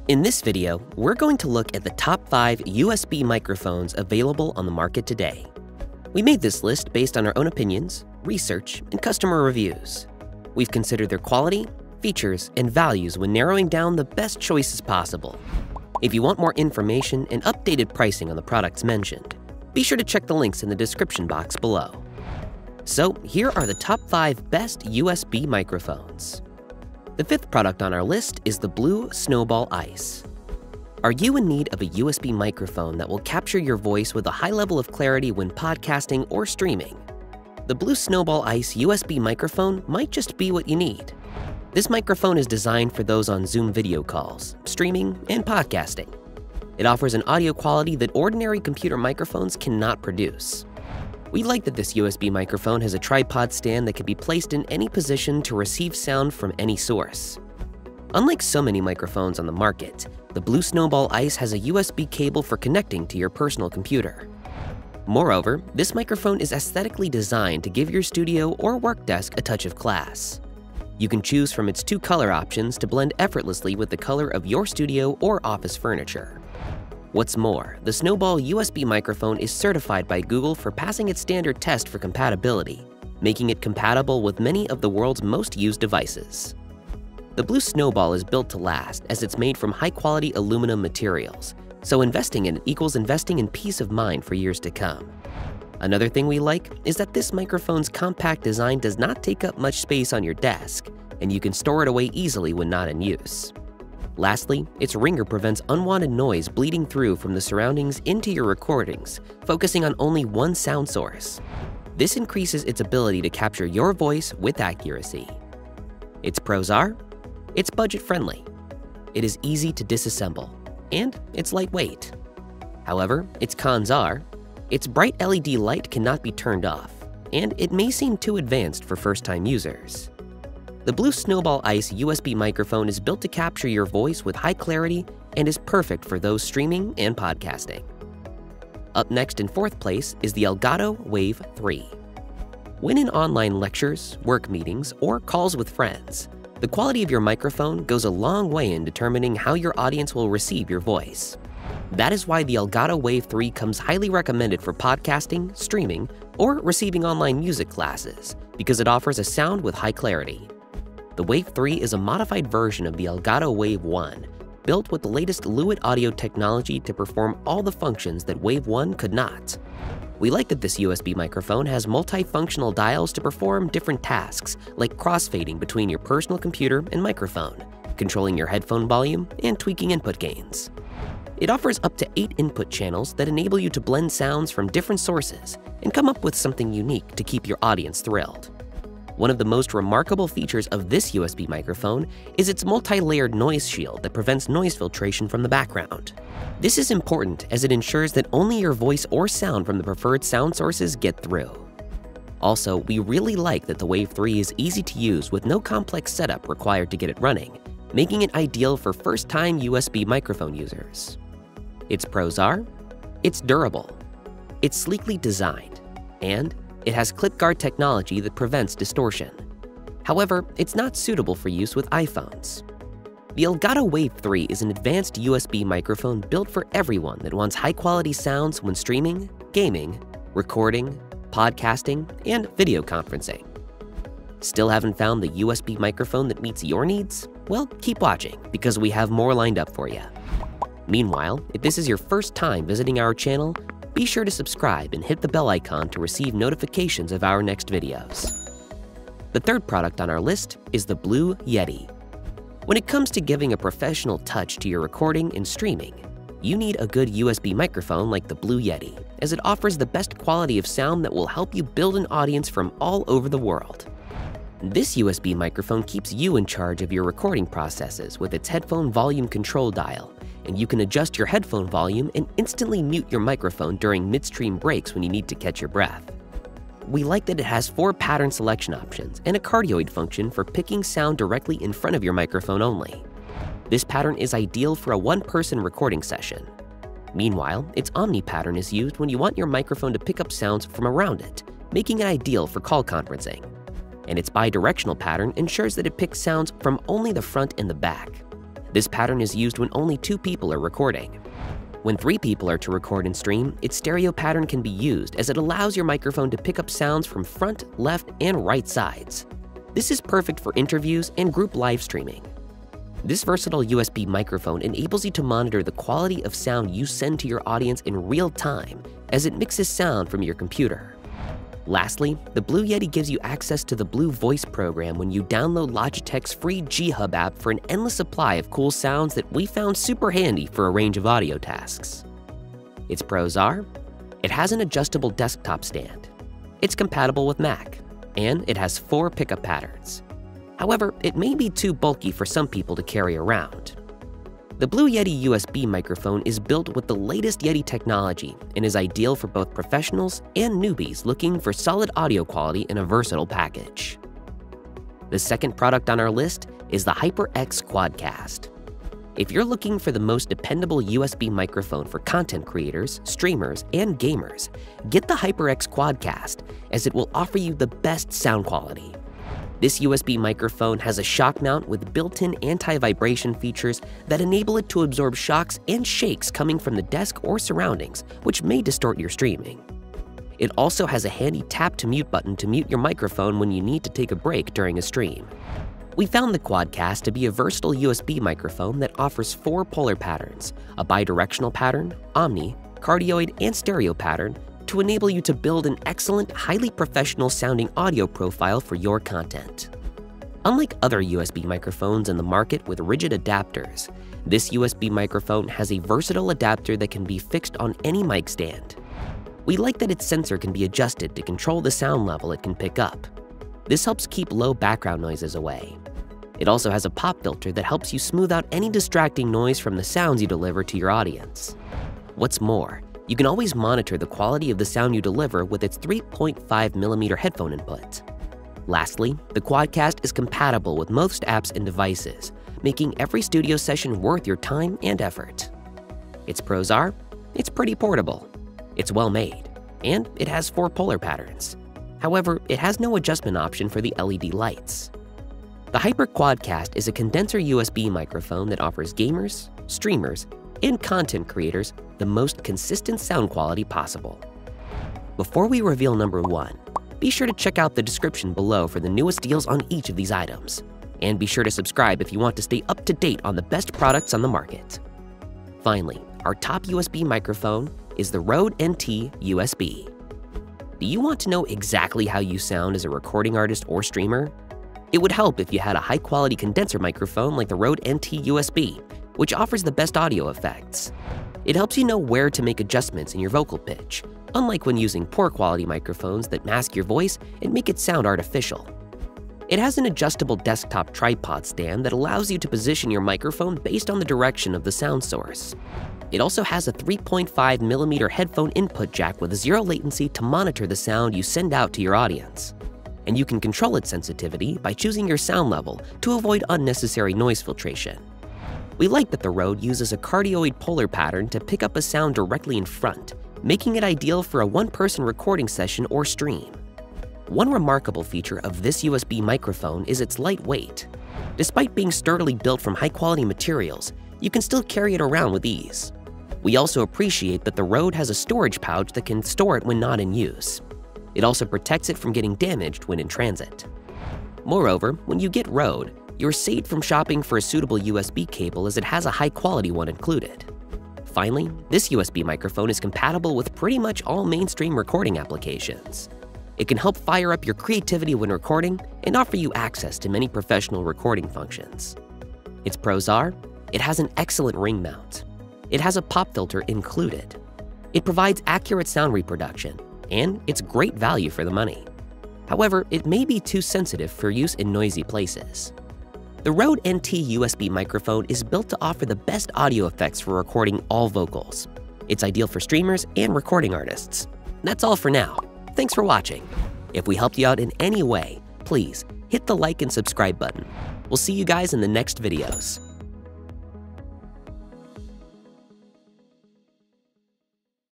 In this video, we're going to look at the top 5 USB microphones available on the market today. We made this list based on our own opinions, research, and customer reviews. We've considered their quality, features, and values when narrowing down the best choices possible. If you want more information and updated pricing on the products mentioned, be sure to check the links in the description box below. So here are the top 5 best USB microphones. The 5th product on our list is the Blue Snowball Ice. Are you in need of a USB microphone that will capture your voice with a high level of clarity when podcasting or streaming? The Blue Snowball Ice USB microphone might just be what you need. This microphone is designed for those on Zoom video calls, streaming, and podcasting. It offers an audio quality that ordinary computer microphones cannot produce. We like that this USB microphone has a tripod stand that can be placed in any position to receive sound from any source. Unlike so many microphones on the market, the Blue Snowball Ice has a USB cable for connecting to your personal computer. Moreover, this microphone is aesthetically designed to give your studio or work desk a touch of class. You can choose from its 2 color options to blend effortlessly with the color of your studio or office furniture. What's more, the Snowball USB microphone is certified by Google for passing its standard test for compatibility, making it compatible with many of the world's most used devices. The Blue Snowball is built to last as it's made from high-quality aluminum materials, so investing in it equals investing in peace of mind for years to come. Another thing we like is that this microphone's compact design does not take up much space on your desk, and you can store it away easily when not in use. Lastly, its ringer prevents unwanted noise bleeding through from the surroundings into your recordings, focusing on only one sound source. This increases its ability to capture your voice with accuracy. Its pros are: it's budget-friendly, it is easy to disassemble, and it's lightweight. However, its cons are: its bright LED light cannot be turned off, and it may seem too advanced for first-time users. The Blue Snowball Ice USB microphone is built to capture your voice with high clarity and is perfect for those streaming and podcasting. Up next in 4th place is the Elgato Wave 3. When in online lectures, work meetings, or calls with friends, the quality of your microphone goes a long way in determining how your audience will receive your voice. That is why the Elgato Wave 3 comes highly recommended for podcasting, streaming, or receiving online music classes because it offers a sound with high clarity. The Wave 3 is a modified version of the Elgato Wave 1, built with the latest Lewitt audio technology to perform all the functions that Wave 1 could not. We like that this USB microphone has multifunctional dials to perform different tasks, like crossfading between your personal computer and microphone, controlling your headphone volume, and tweaking input gains. It offers up to 8 input channels that enable you to blend sounds from different sources and come up with something unique to keep your audience thrilled. One of the most remarkable features of this USB microphone is its multi-layered noise shield that prevents noise filtration from the background. This is important as it ensures that only your voice or sound from the preferred sound sources get through. Also, we really like that the Wave 3 is easy to use with no complex setup required to get it running, making it ideal for first-time USB microphone users. Its pros are: it's durable, it's sleekly designed, and it has clip guard technology that prevents distortion. However, it's not suitable for use with iPhones. The Elgato Wave 3 is an advanced USB microphone built for everyone that wants high-quality sounds when streaming, gaming, recording, podcasting, and video conferencing. Still haven't found the USB microphone that meets your needs? Well, keep watching, because we have more lined up for you. Meanwhile, if this is your first time visiting our channel, be sure to subscribe and hit the bell icon to receive notifications of our next videos. The 3rd product on our list is the Blue Yeti. When it comes to giving a professional touch to your recording and streaming, you need a good USB microphone like the Blue Yeti, as it offers the best quality of sound that will help you build an audience from all over the world. This USB microphone keeps you in charge of your recording processes with its headphone volume control dial, and you can adjust your headphone volume and instantly mute your microphone during midstream breaks when you need to catch your breath. We like that it has 4 pattern selection options and a cardioid function for picking sound directly in front of your microphone only. This pattern is ideal for a one-person recording session. Meanwhile, its Omni pattern is used when you want your microphone to pick up sounds from around it, making it ideal for call conferencing. And its bidirectional pattern ensures that it picks sounds from only the front and the back. This pattern is used when only 2 people are recording. When 3 people are to record and stream, its stereo pattern can be used as it allows your microphone to pick up sounds from front, left, and right sides. This is perfect for interviews and group live streaming. This versatile USB microphone enables you to monitor the quality of sound you send to your audience in real time as it mixes sound from your computer. Lastly, the Blue Yeti gives you access to the Blue Voice program when you download Logitech's free G-Hub app for an endless supply of cool sounds that we found super handy for a range of audio tasks. Its pros are, it has an adjustable desktop stand, it's compatible with Mac, and it has 4 pickup patterns. However, it may be too bulky for some people to carry around. The Blue Yeti USB microphone is built with the latest Yeti technology and is ideal for both professionals and newbies looking for solid audio quality in a versatile package. The second product on our list is the HyperX Quadcast. If you're looking for the most dependable USB microphone for content creators, streamers, and gamers, get the HyperX Quadcast as it will offer you the best sound quality. This USB microphone has a shock mount with built-in anti-vibration features that enable it to absorb shocks and shakes coming from the desk or surroundings, which may distort your streaming. It also has a handy tap-to-mute button to mute your microphone when you need to take a break during a stream. We found the Quadcast to be a versatile USB microphone that offers 4 polar patterns, a bidirectional pattern, omni, cardioid, and stereo pattern, to enable you to build an excellent, highly professional-sounding audio profile for your content. Unlike other USB microphones in the market with rigid adapters, this USB microphone has a versatile adapter that can be fixed on any mic stand. We like that its sensor can be adjusted to control the sound level it can pick up. This helps keep low background noises away. It also has a pop filter that helps you smooth out any distracting noise from the sounds you deliver to your audience. What's more, you can always monitor the quality of the sound you deliver with its 3.5mm headphone input. Lastly, the Quadcast is compatible with most apps and devices, making every studio session worth your time and effort. Its pros are, it's pretty portable, it's well made, and it has 4 polar patterns. However, it has no adjustment option for the LED lights. The Hyper Quadcast is a condenser USB microphone that offers gamers, streamers, and content creators the most consistent sound quality possible. Before we reveal number 1, be sure to check out the description below for the newest deals on each of these items. And be sure to subscribe if you want to stay up to date on the best products on the market. Finally, our top USB microphone is the Rode NT USB. Do you want to know exactly how you sound as a recording artist or streamer? It would help if you had a high-quality condenser microphone like the Rode NT USB, which offers the best audio effects. It helps you know where to make adjustments in your vocal pitch, unlike when using poor quality microphones that mask your voice and make it sound artificial. It has an adjustable desktop tripod stand that allows you to position your microphone based on the direction of the sound source. It also has a 3.5mm headphone input jack with 0 latency to monitor the sound you send out to your audience. And you can control its sensitivity by choosing your sound level to avoid unnecessary noise filtration. We like that the Rode uses a cardioid polar pattern to pick up a sound directly in front, making it ideal for a one-person recording session or stream. One remarkable feature of this USB microphone is its lightweight. Despite being sturdily built from high-quality materials, you can still carry it around with ease. We also appreciate that the Rode has a storage pouch that can store it when not in use. It also protects it from getting damaged when in transit. Moreover, when you get Rode, you're saved from shopping for a suitable USB cable as it has a high-quality one included. Finally, this USB microphone is compatible with pretty much all mainstream recording applications. It can help fire up your creativity when recording and offer you access to many professional recording functions. Its pros are, it has an excellent ring mount. It has a pop filter included. It provides accurate sound reproduction, and it's great value for the money. However, it may be too sensitive for use in noisy places. The Rode NT USB microphone is built to offer the best audio effects for recording all vocals. It's ideal for streamers and recording artists. That's all for now. Thanks for watching. If we helped you out in any way, please hit the like and subscribe button. We'll see you guys in the next videos.